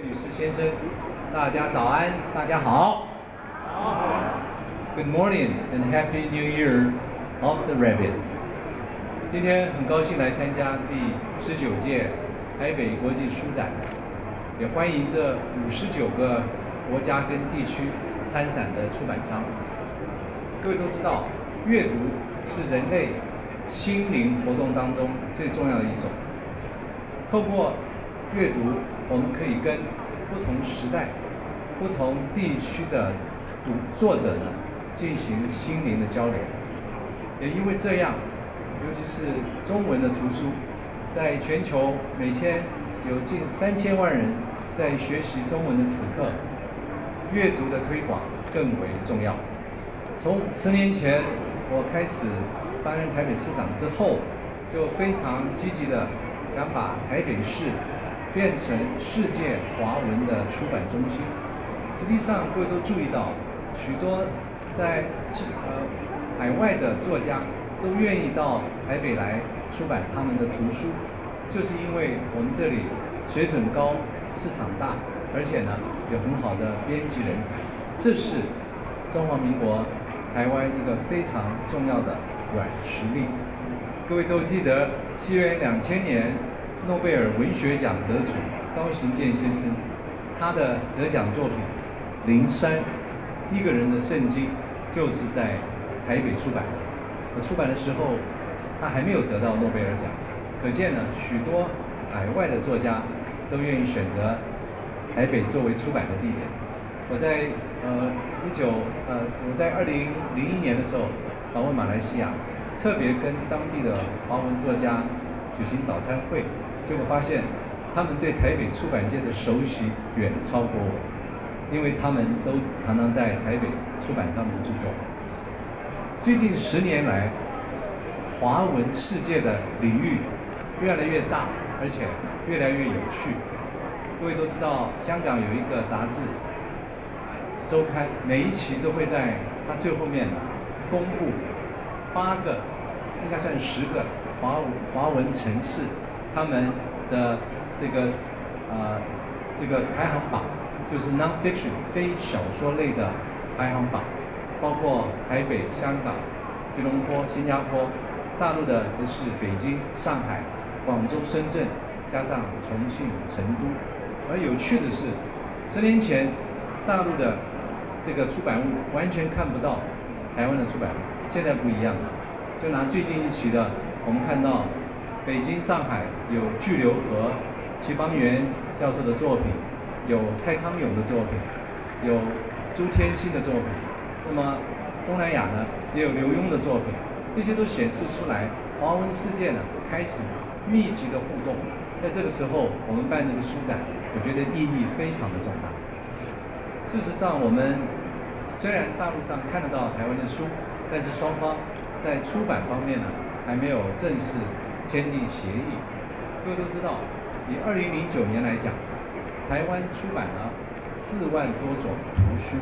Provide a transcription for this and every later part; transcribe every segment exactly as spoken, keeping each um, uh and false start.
女士、先生，大家早安，大家好。Good morning and Happy New Year of the Rabbit。今天很高兴来参加第十九届台北国际书展，也欢迎这五十九个国家跟地区参展的出版商。各位都知道，阅读是人类心灵活动当中最重要的一种。透过阅读，我们可以跟不同时代、不同地区的读作者呢进行心灵的交流。也因为这样，尤其是中文的图书，在全球每天有近三千万人在学习中文的此刻，阅读的推广更为重要。从十年前我开始担任台北市长之后，就非常积极的想把台北市变成世界华文的出版中心。实际上，各位都注意到，许多在呃海外的作家都愿意到台北来出版他们的图书，就是因为我们这里水准高、市场大，而且呢有很好的编辑人才，这是中华民国台湾一个非常重要的软实力。各位都记得，西元两千年诺贝尔文学奖得主高行健先生，他的得奖作品《灵山》，一个人的圣经，就是在台北出版的。我出版的时候，他还没有得到诺贝尔奖，可见呢，许多海外的作家都愿意选择台北作为出版的地点。我在呃一九呃我在二零零一年的时候访问马来西亚，特别跟当地的华文作家举行早餐会，结果发现他们对台北出版界的熟悉远超过我，因为他们都常常在台北出版他们的著作。最近十年来，华文世界的领域越来越大，而且越来越有趣。各位都知道，香港有一个杂志周刊，每一期都会在它最后面公布八个，应该算十个华文华文城市他们的这个呃这个排行榜，就是 non-fiction 非小说类的排行榜，包括台北、香港、吉隆坡、新加坡，大陆的则是北京、上海、广州、深圳，加上重庆、成都。而有趣的是，十年前大陆的这个出版物完全看不到台湾的出版物，现在不一样了。就拿最近一期的，我们看到北京、上海有巨流河、齐邦媛教授的作品，有蔡康永的作品，有朱天心的作品。那么东南亚呢，也有刘墉的作品，这些都显示出来华文世界呢开始密集的互动。在这个时候，我们办这个书展，我觉得意义非常的重大。事实上，我们虽然大陆上看得到台湾的书，但是双方在出版方面呢，还没有正式签订协议。各位都知道，以二零零九年来讲，台湾出版了四万多种图书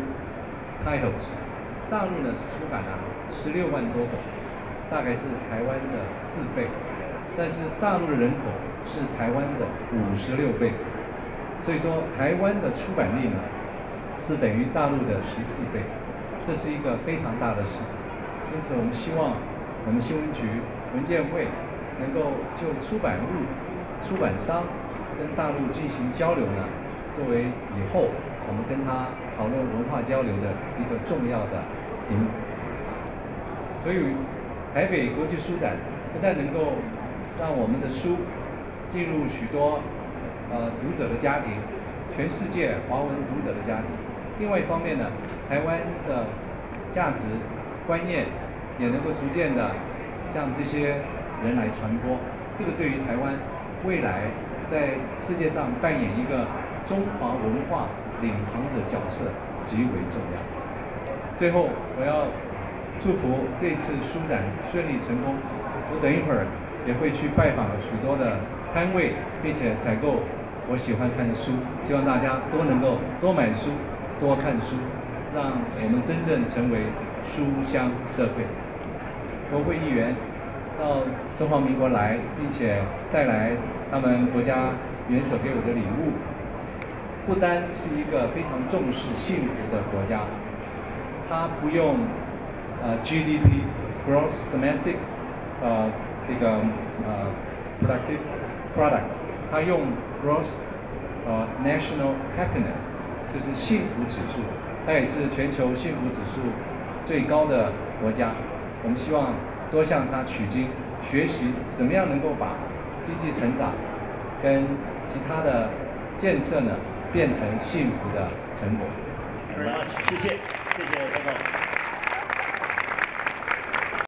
titles， 大陆呢是出版了十六万多种，大概是台湾的四倍。但是大陆的人口是台湾的五十六倍，所以说台湾的出版力呢是等于大陆的十四倍，这是一个非常大的市场。因此，我们希望我们新闻局、文建会能够就出版物、出版商跟大陆进行交流呢，作为以后我们跟他讨论文化交流的一个重要的题目。所以，台北国际书展不但能够让我们的书进入许多呃读者的家庭，全世界华文读者的家庭。另外一方面呢，台湾的价值观念也能够逐渐的向这些人来传播。这个对于台湾未来在世界上扮演一个中华文化领航的角色极为重要。最后，我要祝福这次书展顺利成功。我等一会儿也会去拜访许多的摊位，并且采购我喜欢看的书。希望大家都能够多买书、多看书，让我们真正成为书香社会。国会议员到中华民国来，并且带来他们国家元首给我的礼物， 不单是一个非常重视幸福的国家，它不用呃 G D P（Gross Domestic） 呃这个呃 productive product， 它用 Gross 呃 National Happiness， 就是幸福指数，它也是全球幸福指数最高的国家。我们希望多向它取经，学习怎么样能够把经济成长跟其他的建设呢，变成幸福的成果。 谢谢，谢谢高总。